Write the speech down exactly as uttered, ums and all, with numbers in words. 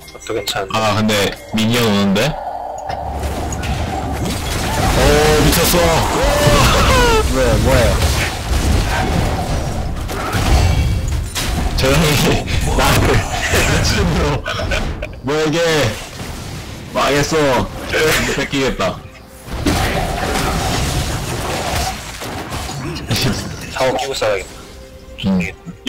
그것도 괜찮은데. 아 근데 미니언 오는데? 오 미쳤어. 왜 뭐예요? 저 형이 나를 미친으로 뭐야 이게 망했어. 이거 뺏기겠다. 사고 끼고 싸야겠다. 음.